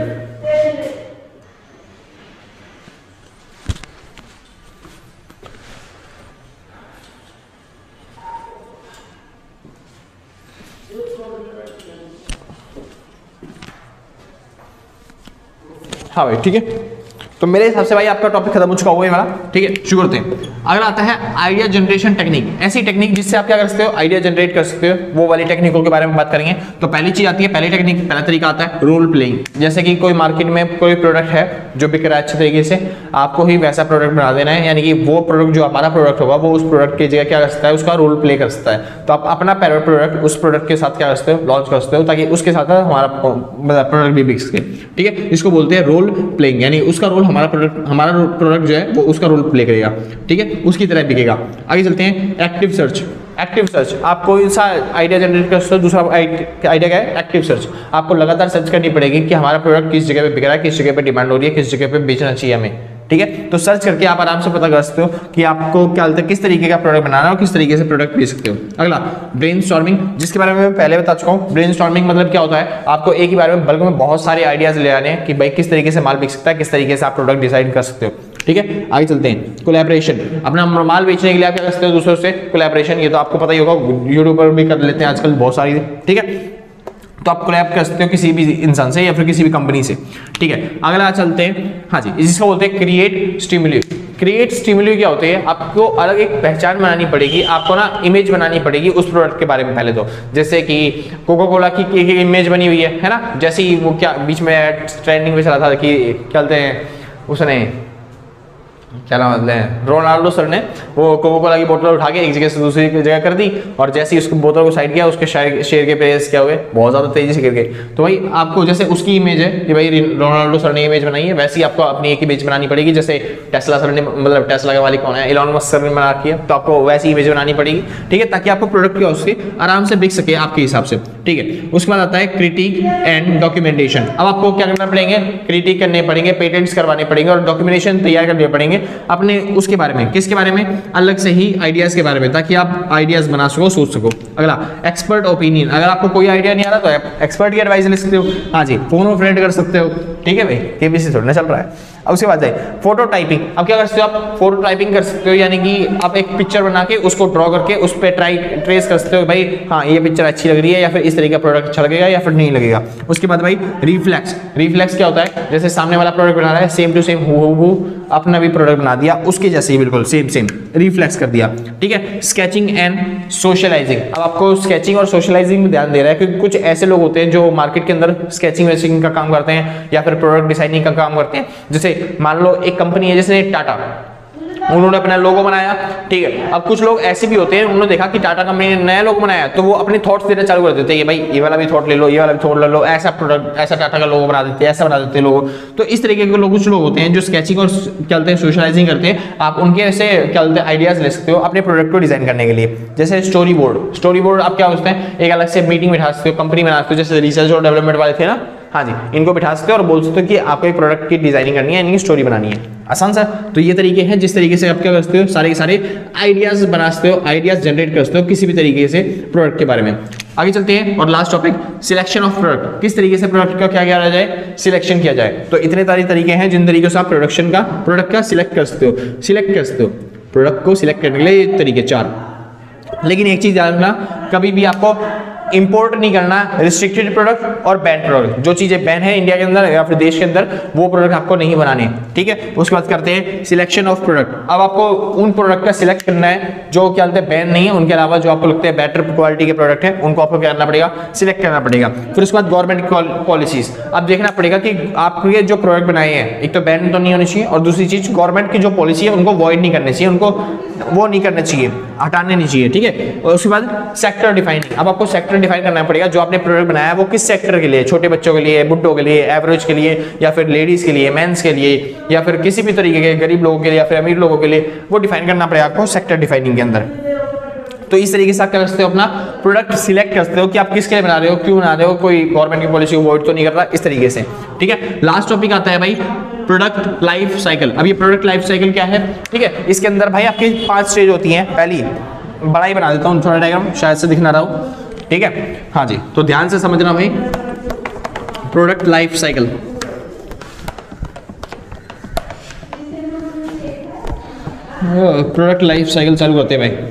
हाँ भाई ठीक है, तो मेरे हिसाब से भाई आपका टॉपिक खत्म हो चुका होगा ये वाला, ठीक है। शुरू करते हैं। अगला आता है आइडिया जनरेशन टेक्निक, ऐसी टेक्निक जिससे आप क्या कर सकते हो, आइडिया जनरेट कर सकते हो, वो वाली टेक्निकों के बारे में बात करेंगे। तो पहली चीज आती है, पहली टेक्निक, पहला तरीका आता है रोल प्लेइंग। जैसे कि कोई मार्केट में कोई प्रोडक्ट है जो बिक रहा है अच्छे तरीके से, आपको ही वैसा प्रोडक्ट बना देना है, यानी कि वो प्रोडक्ट जो हमारा प्रोडक्ट होगा वो उस प्रोडक्ट की जगह क्या कर सकता है, उसका रोल प्ले कर सकता है। तो आप अपना प्रोडक्ट उस प्रोडक्ट के साथ क्या कर सकते हो, लॉन्च कर सकते हो, ताकि उसके साथ हमारा प्रोडक्ट भी बिक सके, ठीक है। इसको बोलते हैं रोल प्लेइंग, यानी उसका रोल हमारा प्रोडक्ट हमारा प्रोडक्ट जो है वो उसका रोल प्ले करेगा, ठीक है, उसकी तरह बिकेगा। आगे चलते हैं, एक्टिव सर्च। एक्टिव सर्च, आप कोई सा आइडिया जनरेट कर सकते हो, दूसरा आइडिया क्या है, एक्टिव सर्च। आपको लगातार सर्च करनी पड़ेगी कि हमारा प्रोडक्ट किस जगह पे बिक रहा है, किस जगह पे डिमांड हो रही है, किस जगह पे बेचना चाहिए हमें, ठीक है। तो सर्च करके आप आराम से पता कर सकते हो कि आपको क्या लगता है, किस तरीके का प्रोडक्ट बनाना है और किस तरीके से प्रोडक्ट बेच सकते हो। अगला ब्रेनस्टॉर्मिंग, जिसके बारे में मैं पहले बता चुका हूँ। ब्रेनस्टॉर्मिंग मतलब क्या होता है, आपको एक ही बारे में बल्क में बहुत सारे आइडियाज ले आने हैं कि भाई किस तरीके से माल बिक सकता है, किस तरीके से आप प्रोडक्ट डिसाइड कर सकते हो, ठीक है। आगे चलते हैं, कोलैबोरेशन। अपना माल बेचने के लिए आप क्या कर सकते हो, दूसरों से कोलैबोरेशन, ये तो आपको पता ही होगा, यूट्यूब पर भी कर लेते हैं आजकल बहुत सारी, ठीक है। तो आप कोलैब कर सकते हो किसी भी इंसान से या फिर किसी भी कंपनी से, ठीक है। अगला चलते हैं, हाँ जी, इसको बोलते हैं क्रिएट स्टिमुली। क्रिएट स्टिमुली क्या होते हैं, आपको अलग एक पहचान बनानी पड़ेगी, आपको ना इमेज बनानी पड़ेगी उस प्रोडक्ट के बारे में पहले तो। जैसे कि कोका कोला की एक एक इमेज बनी हुई है है ना, जैसे ही वो क्या बीच में ट्रेंडिंग में चला था कि क्या कहते हैं उसने, क्या नाम मतलब है, रोनाल्डो सर ने वो कोका कोला की बोतल उठा के एक जगह से दूसरी जगह कर दी, और जैसे ही उसकी बोतल को साइड किया उसके शेयर शेयर के प्राइस क्या हुए, बहुत ज़्यादा तेजी से गिर गए। तो भाई आपको जैसे उसकी इमेज है कि भाई रोनाल्डो सर ने इमेज बनाई है, वैसे ही आपको अपनी एक इमेज बनानी पड़ेगी। जैसे टेस्ला सर ने, मतलब टेस्ला के वाली कौन है, इलॉन मस्क सर ने बना रखी है, तो आपको वैसी इमेज बनानी पड़ेगी, ठीक है, ताकि आपको प्रोडक्ट क्या उसके आराम से बिक सके आपके हिसाब से, ठीक है। उसके बाद आता है क्रिटिक एंड डॉक्यूमेंटेशन। अब आपको क्या करना पड़ेंगे, क्रिटिक करने पड़ेंगे, पेटेंट्स करवाने पड़ेंगे और डॉक्यूमेंटेशन तैयार करने पड़ेंगे अपने उसके बारे में, किसके बारे में, अलग से ही आइडियाज के बारे में, ताकि आप आइडियाज बना सको, सोच सको। अगला एक्सपर्ट ओपिनियन, अगर आपको कोई आइडिया नहीं आ रहा तो आप एक्सपर्ट की एडवाइस ले सकते हो, हाँ जी, फोन और फ्रेंड कर सकते हो, ठीक है भाई, केबीसी थोड़ा ना चल रहा है। अब उसके बाद जाए फोटो टाइपिंग। अब क्या कर सकते हो आप, फोटो टाइपिंग कर सकते हो, यानी कि आप एक पिक्चर बना के उसको ड्रॉ करके उस पर ट्राई ट्रेस कर सकते हो भाई, हाँ ये पिक्चर अच्छी लग रही है या फिर इस तरीके का प्रोडक्ट अच्छा लगेगा या फिर नहीं लगेगा। उसके बाद भाई रिफ्लेक्स। रिफ्लेक्स क्या होता है, जैसे सामने वाला प्रोडक्ट बना रहा है, सेम टू सेम हूबहू अपना भी प्रोडक्ट बना दिया उसके जैसे ही, बिल्कुल सेम सेम रिफ्लेक्स कर दिया, ठीक है। Sketching and socializing. अब आपको स्केचिंग और सोशलाइजिंग में ध्यान दे रहा है, क्योंकि कुछ ऐसे लोग होते हैं जो मार्केट के अंदर स्केचिंग वेचिंग का काम करते हैं या फिर प्रोडक्ट डिजाइनिंग का काम करते हैं। जैसे मान लो एक कंपनी है जैसे टाटा, उन्होंने अपना लोगो बनाया, ठीक है। अब कुछ लोग ऐसे भी होते हैं, उन्होंने देखा कि टाटा कंपनी ने नया लोगो बनाया, तो वो अपने थॉट्स देना चालू कर देते हैं, ये भाई ये वाला भी थॉट ले लो, ये वाला भी थॉट ले लो, ऐसा प्रोडक्ट, ऐसा टाटा का लोगो बना देते हैं, ऐसा बना देते हैं लोगो। तो इस तरीके के लोग, कुछ लोग होते हैं जो स्केचिंग और क्या बोलते हैं सोशलाइजिंग करते हैं। आप उनके ऐसे क्या बोलते हैं आइडियाज ले सकते हो अपने प्रोडक्ट को डिजाइन करने के लिए। जैसे स्टोरी बोर्ड। स्टोरी बोर्ड आप क्या होते हैं, एक अलग से मीटिंग बिठा सकते हो, कंपनी बना सकते हो, जैसे रिसर्च और डेवलपमेंट वाले थे ना, हाँ जी, इनको बिठा सकते हो और बोल सकते हो कि आपको एक प्रोडक्ट की डिजाइनिंग करनी है, इनकी स्टोरी बनानी है, आसान सा। तो ये तरीके हैं जिस तरीके से आप क्या कर सकते हो, सारे के सारे आइडियाज बना सकते हो, आइडियाज जनरेट कर सकते हो किसी भी तरीके से प्रोडक्ट के बारे में। आगे चलते हैं और last topic selection of product. किस तरीके से प्रोडक्ट का क्या किया जाए, सिलेक्शन किया जाए। तो इतने सारे तरीके हैं जिन तरीके से आप प्रोडक्शन का प्रोडक्ट का सिलेक्ट कर सकते हो, सिलेक्ट कर सकते हो प्रोडक्ट को सिलेक्ट करने के लिए, ये तरीके चार। लेकिन एक चीज याद रखना, कभी भी आपको इंपोर्ट नहीं करना रिस्ट्रिक्टेड प्रोडक्ट और बैन प्रोडक्ट। जो चीजें बैन है इंडिया के अंदर या फिर देश के अंदर, वो प्रोडक्ट आपको नहीं बनाने, ठीक है। उसके बाद करते हैं सिलेक्शन ऑफ प्रोडक्ट। अब आपको उन प्रोडक्ट का सिलेक्ट करना है जो क्या बोलते हैं बैन नहीं है, उनके अलावा जो आपको लगता है बेटर क्वालिटी के प्रोडक्ट है, उनको आपको क्या करना पड़ेगा, सिलेक्ट करना पड़ेगा। फिर उसके बाद गवर्नमेंट पॉलिसीज। अब देखना पड़ेगा कि आपके जो प्रोडक्ट बनाए हैं, एक तो बैन तो नहीं होनी चाहिए, और दूसरी चीज गवर्नमेंट की जो पॉलिसी है उनको वॉइड नहीं करनी चाहिए, उनको वो नहीं करना चाहिए, हटाने नहीं चाहिए, ठीक है। और उसके बाद सेक्टर डिफाइनिंग। अब आपको सेक्टर डिफाइन करना पड़ेगा, जो आपने प्रोडक्ट बनाया है वो किस सेक्टर के लिए, छोटे बच्चों के लिए, बुड्ढों के लिए, एवरेज के लिए, या फिर लेडीज के लिए, मेंस के लिए, या फिर किसी भी तरीके के गरीब लोगों के लिए या फिर अमीर लोगों के लिए, वो डिफाइन करना पड़ेगा आपको सेक्टर डिफाइनिंग के अंदर। तो इस तरीके से आप क्या कर सकते हो, अपना प्रोडक्ट सिलेक्ट कर सकते हो कि आप किसके लिए बना रहे हो, क्यों बना रहे हो, कोई गवर्नमेंट की पॉलिसी को अवॉइड तो नहीं कर रहा, इस तरीके से, ठीक है। लास्ट टॉपिक आता है भाई प्रोडक्ट लाइफ साइकिल। अब ये प्रोडक्ट लाइफ साइकिल क्या है, ठीक है। इसके अंदर भाई आपकी पांच स्टेज होती हैं। पहली, बड़ा ही बना देता हूँ थोड़ा डायग्राम, शायद से दिख ना रहा हो, ठीक है, हाँ जी। तो ध्यान से समझना भाई, product life cycle. Product life cycle चालू करते हैं भाई।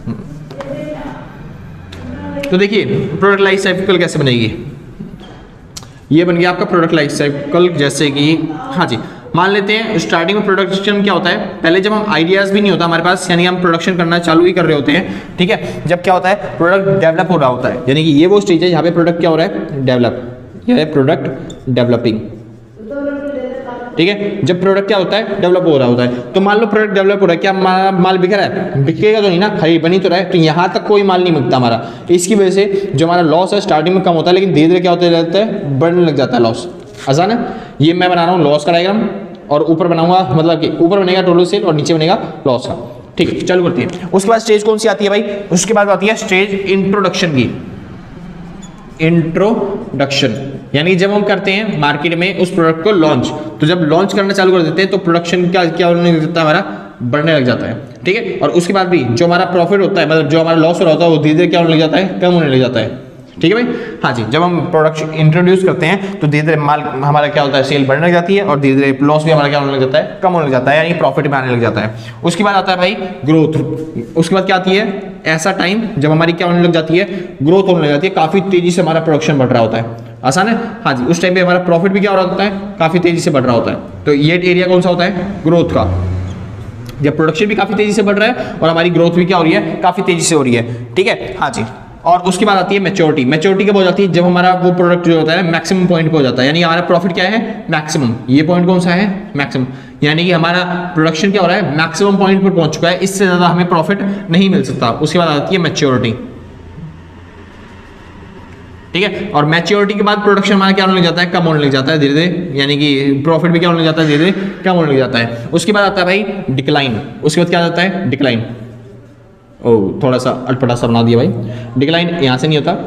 तो देखिए प्रोडक्ट लाइफ साइकिल कैसे बनेगी, ये बन गया आपका प्रोडक्ट लाइफ साइकिल। जैसे कि हाँ जी, मान लेते हैं स्टार्टिंग में प्रोडक्शन क्या होता है, पहले जब हम आइडियाज भी नहीं होता हमारे पास, यानी हम प्रोडक्शन करना चालू ही कर रहे होते हैं, ठीक है। जब क्या होता है, प्रोडक्ट डेवलप हो रहा होता है, यानी कि ये वो स्टेज है जहाँ पे प्रोडक्ट क्या हो रहा है, डेवलप, यह है प्रोडक्ट डेवलपिंग, ठीक है। जब प्रोडक्ट क्या होता है, डेवलप हो रहा होता है, तो मान लो प्रोडक्ट डेवलप हो रहा है, क्या हमारा माल बिक रहा है, बिकेगा तो नहीं ना, खरीद बनी तो रहा है, तो यहाँ तक कोई माल नहीं बिकता हमारा। इसकी वजह से जो हमारा लॉस है स्टार्टिंग में कम होता है, लेकिन धीरे धीरे क्या होता रहता है, बढ़ने लग जाता है लॉस। आसान है, ये मैं बना रहा हूँ लॉस का डायग्राम, और ऊपर बनाऊंगा, मतलब कि ऊपर बनेगा टोटल सेल और नीचे बनेगा लॉस का, ठीक है। चालू करती है। उसके बाद स्टेज कौन सी आती है भाई, उसके बाद आती है स्टेज इंट्रोडक्शन की। इंट्रोडक्शन यानी जब हम करते हैं मार्केट में उस प्रोडक्ट को लॉन्च, तो जब लॉन्च करना चालू कर देते हैं तो प्रोडक्शन क्या क्या होने लग जाता है, हमारा बढ़ने लग जाता है, ठीक है। और उसके बाद भी जो हमारा प्रॉफिट होता है, मतलब जो हमारा लॉस हो रहा होता है, वो धीरे धीरे क्या होने लग जाता है, कम होने लग जाता है, ठीक है भाई। हाँ जी, जब हम प्रोडक्ट इंट्रोड्यूस करते हैं तो धीरे धीरे माल हमारा क्या होता है, सेल बढ़ने लग जाती है, और धीरे धीरे लॉस भी हमारा क्या होने लग जाता है, कम होने लग जाता है, यानी प्रॉफिट में आने लग जाता है। उसके बाद आता है भाई ग्रोथ। उसके बाद क्या आती है, ऐसा टाइम जब हमारी क्या होने लग जाती है, ग्रोथ होने लग जाती है, काफी तेजी से हमारा प्रोडक्शन बढ़ रहा होता है। आसान है, हाँ जी। उस टाइम पे हमारा प्रॉफिट भी क्या हो रहा होता है, काफी तेजी से बढ़ रहा होता है। तो ये एरिया कौन सा होता है, ग्रोथ का, जब प्रोडक्शन भी काफी तेजी से बढ़ रहा है और हमारी ग्रोथ भी क्या हो रही है, काफी तेजी से हो रही है, ठीक है। हाँ जी। और उसके बाद आती है मैच्योरिटी। मैच्योरिटी कब हो जाती है, जब हमारा वो प्रोडक्ट जो होता है मैक्सिमम पॉइंट पे हो जाता है, यानी हमारा प्रॉफिट क्या है, मैक्सिमम। ये पॉइंट कौन सा है, मैक्सिमम, यानी कि हमारा प्रोडक्शन क्या हो रहा है, मैक्सिमम पॉइंट पर पहुंच चुका है, इससे ज्यादा हमें प्रॉफिट नहीं मिल सकता। उसके बाद आती है मैच्योरिटी, ठीक है। और मैच्योरिटी के बाद प्रोडक्शन हमारा क्या होने लग जाता है, कम होने लग जाता है धीरे धीरे, यानी कि प्रॉफिट भी क्या होने लग जाता है, धीरे धीरे कम होने लग जाता है। उसके बाद आता है भाई डिक्लाइन। उसके बाद क्या आता है, डिक्लाइन। ओ थोड़ा सा अटपटा सा बना दिया भाई, डिक्लाइन यहां से नहीं होता,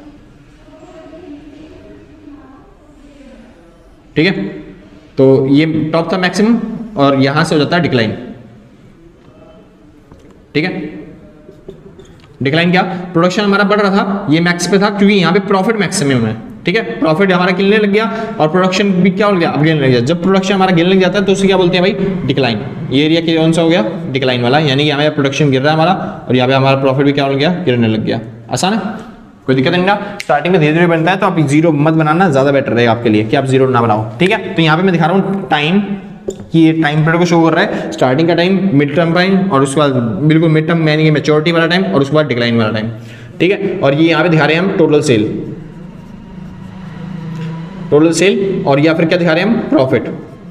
ठीक है। तो ये टॉप था मैक्सिमम और यहां से हो जाता है डिक्लाइन, ठीक है। डिक्लाइन क्या, प्रोडक्शन हमारा बढ़ रहा था, ये मैक्स पे था क्योंकि यहाँ पे प्रॉफिट मैक्सिमम है, ठीक है। प्रॉफिट हमारा गिरने लग गया और प्रोडक्शन भी क्या हो गया, अब गिरने लग गया। जब प्रोडक्शन हमारा गिरने लग जाता है तो उसे क्या बोलते हैं भाई, डिक्लाइन। ये एरिया कौन सा हो गया, डिक्लाइन वाला, यानी कि यहाँ पे प्रोडक्शन गिर रहा है हमारा और यहाँ पे हमारा प्रॉफिट भी क्या हो गया, गिरने लग गया। आसान है, कोई दिक्कत नहीं ना। स्टार्टिंग में धीरे धीरे बनता है, तो आप जीरो मत बनाना, ज्यादा बेटर रहेगा आपके लिए कि आप जीरो ना बनाओ, ठीक है। तो यहाँ पे मैं दिखा रहा हूँ टाइम, कि ये टाइम पीरियड को शो कर रहा है, स्टार्टिंग का टाइम, मिड टर्म टाइम, और उसके बाद बिल्कुल मिड टर्म यानी कि मैच्योरिटी वाला टाइम, और उसके बाद डिक्लाइन वाला टाइम, ठीक है। और ये यहाँ पे दिखा रहे हैं हम टोटल सेल, टोटल सेल, और या फिर क्या दिखा रहे हैं हम, प्रॉफिट,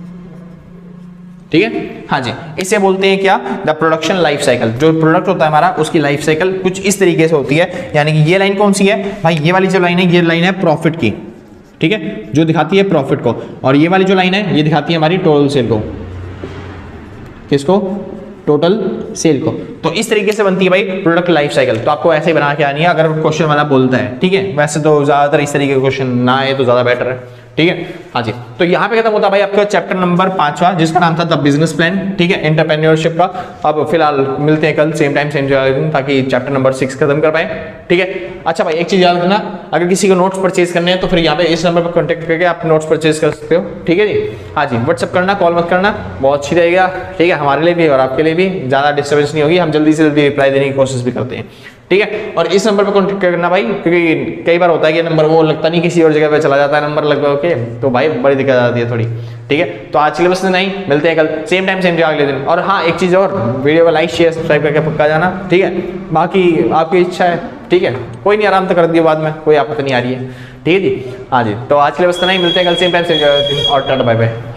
ठीक है। हाँ जी, इसे बोलते हैं क्या, द प्रोडक्शन लाइफ साइकिल। जो प्रोडक्ट होता है हमारा उसकी लाइफ साइकिल कुछ इस तरीके से होती है, यानी कि ये लाइन कौन सी है भाई, ये वाली जो लाइन है, ये लाइन है प्रॉफिट की, ठीक है, जो दिखाती है प्रॉफिट को, और ये वाली जो लाइन है ये दिखाती है हमारी टोटल सेल को। किसको, टोटल सेल को। तो इस तरीके से बनती है भाई प्रोडक्ट लाइफ साइकिल। तो आपको ऐसे ही बना के आनी है अगर क्वेश्चन वाला बोलता है, ठीक है। वैसे तो ज्यादातर इस तरीके के क्वेश्चन ना आए तो ज्यादा बेटर है, ठीक है। हाँ जी, तो यहाँ पे खत्म होता है भाई आपका चैप्टर नंबर पांचवा, जिसका नाम था द बिजनेस प्लान, ठीक है, एंटरप्रेन्योरशिप का। अब फिलहाल मिलते हैं कल सेम टाइम सेम जगह, ताकि चैप्टर नंबर सिक्स खत्म कर पाए, ठीक है। अच्छा भाई एक चीज याद रखना, अगर किसी को नोट्स परचेज करने हैं तो फिर यहाँ पे इस नंबर पर कॉन्टेक्ट करके आप नोट्स परचेज कर सकते हो, ठीक है जी। हाँ जी, व्हाट्सअप करना, कॉल मत करना, बहुत अच्छी रहेगा, ठीक है, हमारे लिए भी और आपके लिए भी, ज्यादा डिस्टर्बेंस नहीं होगी, हम जल्दी से जल्दी रिप्लाई देने की कोशिश भी करते हैं, ठीक है। और इस नंबर पर कॉन्टेक्ट करना भाई, क्योंकि कई बार होता है कि नंबर वो लगता नहीं, किसी और जगह पे चला जाता है नंबर लग के, तो भाई बड़ी दिक्कत आती है थोड़ी, ठीक है। तो आज के लिए बस नहीं, मिलते हैं कल सेम टाइम सेम जगह अगले दिन। और हाँ एक चीज और, वीडियो को लाइक शेयर सब्सक्राइब करके पक्का जाना, ठीक है। बाकी आपकी इच्छा है, ठीक है, कोई नहीं, आराम से कर दिया बाद में, कोई आपको नहीं आ रही है, ठीक है जी। हाँ जी, तो आज के लिए बस नहीं, मिलते हैं कल सेम टाइम सेम जगह और टाटा बाय बाय।